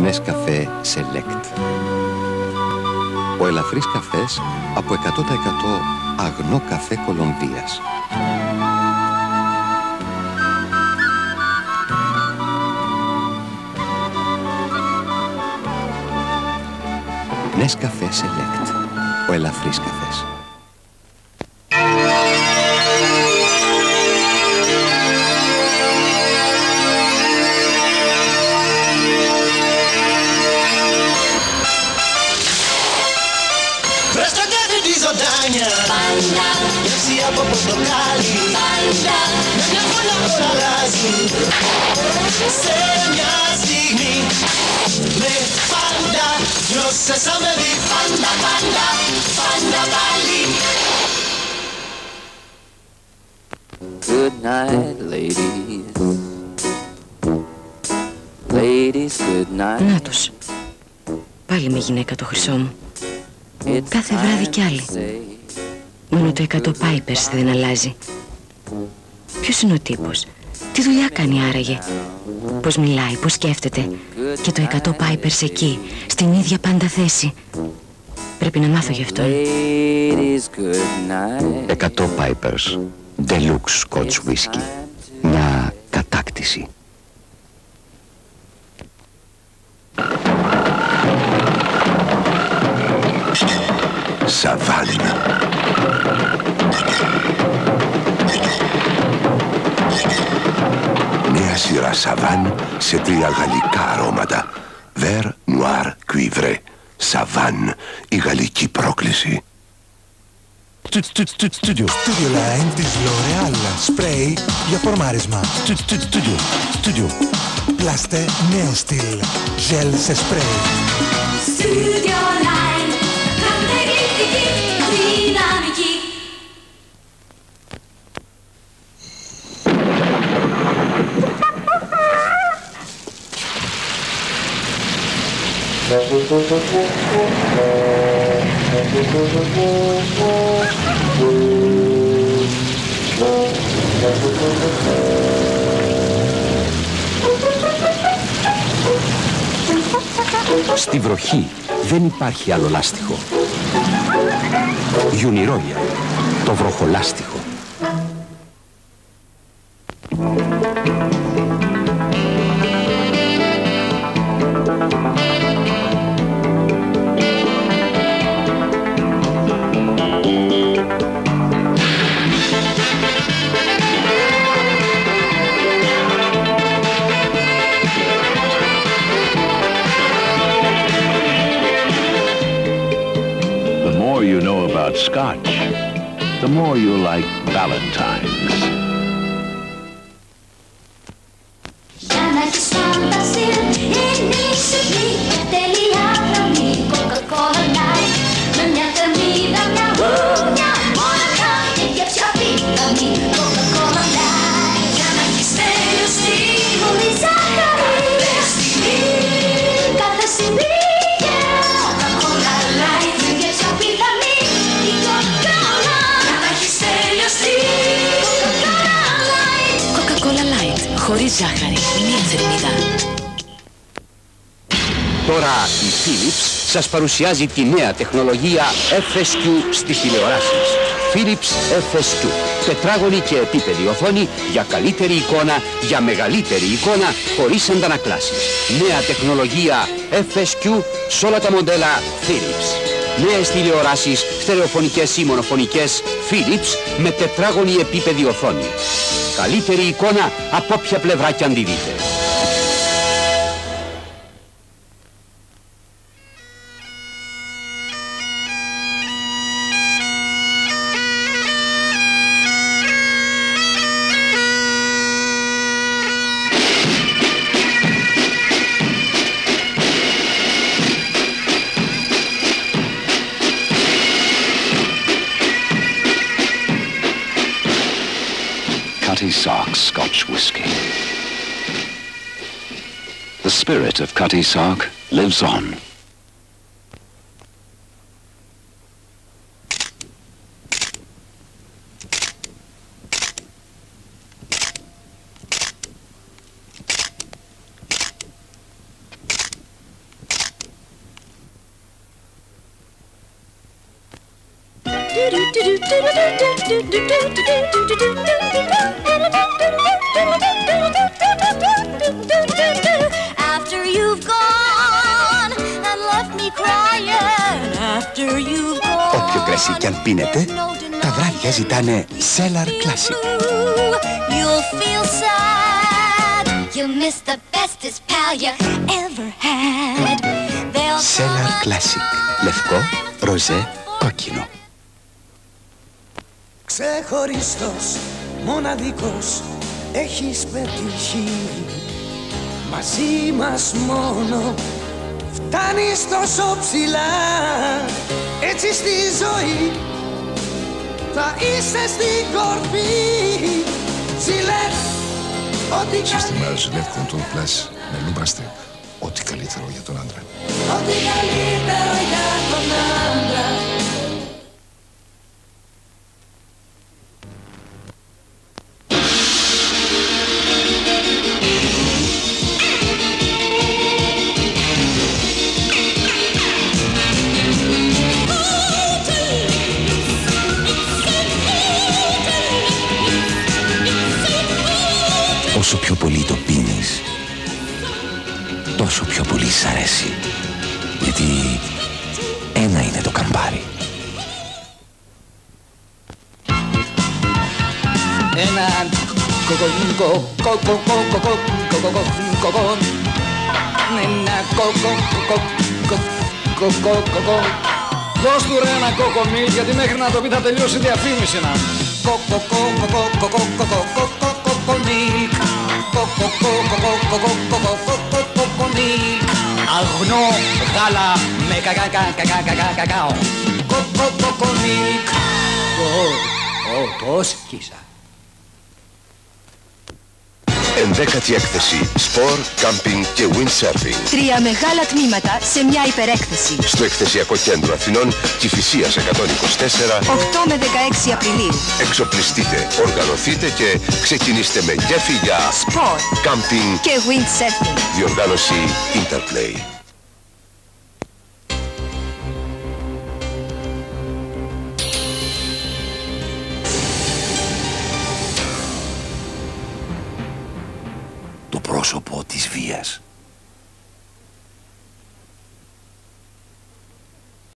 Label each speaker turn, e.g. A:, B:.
A: Νεσκαφέ Select. Ο ελαφρύς καφές από 100% αγνό καφέ Κολομβίας. Νεσκαφέ Select. Ο ελαφρύς καφές.
B: Πάντα, γεύση από πορτοκάλι. Πάντα, μια πολλά όλα αλλάζει. Σε μια στιγμή με πάντα νιώσες σαν παιδί. Πάντα, πάντα, πάντα πάλι.
C: Good night, ladies. Ladies, good night.
D: Να τους. Πάλι με γυναίκα το χρυσό μου. Κάθε βράδυ κι άλλη. Μόνο το 100 Pipers δεν αλλάζει. Ποιος είναι ο τύπος? Τι δουλειά κάνει άραγε? Πώς μιλάει, πώς σκέφτεται? Και το 100 Pipers εκεί, στην ίδια πάντα θέση. Πρέπει να μάθω γι' αυτό.
A: 100 Pipers Deluxe Scotch Whisky. Μια κατάκτηση. Σαβάννα. Νέα σειρά Σαβάν σε 3 γαλλικά αρώματα. Vert, Noir, Cuivre. Σαβάν, η γαλλική πρόκληση.
E: Studio Line της L'Oreal. Σπρέι για φορμάρισμα. Studio. Πλάστε νέο στυλ. Γελ σε σπρέι.
B: Studio Line, χαρακτηριστική, δυναμική.
A: Στη βροχή δεν υπάρχει άλλο λάστιχο. Γιουνιρόλια, το βροχολάστιχο.
F: You know about Scotch, the more you'll like Valentine's.
B: Για να έχεις φαντασία, είναι η στιγμή, τέλεια γραμμή, Coca-Cola Light. Με μια θερμίδα, μια γούνια, μοναχά και γεύση απίθανη, Coca-Cola Light. Για να έχεις τέλειο στυλ, χωρίς ζάχαρη, τέλεια στιγμή, κάθε στιγμή. Coca-Cola Light, με γεύση απίθανη, η Coca-Cola. Για να έχεις τέλειο στυλ, Coca-Cola Light.
D: Coca-Cola Light, χωρίς ζάχαρη, μία θερμίδα.
A: Τώρα η Philips σας παρουσιάζει τη νέα τεχνολογία FSQ στις τηλεοράσεις. Philips FSQ. Τετράγωνη και επίπεδη οθόνη για καλύτερη εικόνα, για μεγαλύτερη εικόνα, χωρίς αντανακλάσεις. Νέα τεχνολογία FSQ σε όλα τα μοντέλα Philips. Νέες τηλεοράσεις, στερεοφωνικές ή μονοφωνικές Philips με τετράγωνη επίπεδη οθόνη. Καλύτερη εικόνα από όποια πλευρά κι αν τη δείτε.
G: Cutty Sark Scotch Whisky. The spirit of Cutty Sark lives on.
B: After you've gone and left me crying, after you've gone.
A: Όποιο κρασί κι αν πίνετε, τα βράδια ζητάνε Cellar Classic.
B: You'll feel sad. You miss the bestest pal you ever had.
A: Cellar Classic. Λευκό, ροζέ, κόκκινο.
H: Ξεχωριστός, μοναδικός, έχεις πετύχει. Μαζί μας μόνο φτάνεις τόσο ψηλά. Έτσι στη ζωή θα είσαι στην κορφή. Ζηλέτ, ό,τι
I: Σύστημα Ζηλέτ Control Plus με λούμπαστε. Ό,τι καλύτερο για τον άντρα.
H: Ό,τι καλύτερο για τον άντρα.
J: Όσο πιο πολύ το πίνεις, τόσο πιο πολύ σ' αρέσει. Γιατί ένα είναι το καμπάρι.
C: Ένα
K: Δώσ' του ρε ένα κοκομίλ, γιατί μέχρι να το πει θα τελειώσει η διαφήμιση να.
C: αγνό γάλα με κακάο. Κοκομίλ. Το σκίσα.
L: 11η έκθεση Σπορ, Κάμπινγκ και Windsurfing.
M: 3 μεγάλα τμήματα σε μια υπερέκθεση.
L: Στο εκθεσιακό κέντρο Αθηνών, Κηφισίας 124, 8
M: με 16 Απριλίου.
L: Εξοπλιστείτε, οργανωθείτε και ξεκινήστε με γέφυ για
M: Σπορ,
L: Κάμπινγκ
M: και Windsurfing.
L: Διοργάνωση Interplay.
J: Το πρόσωπο της βίας.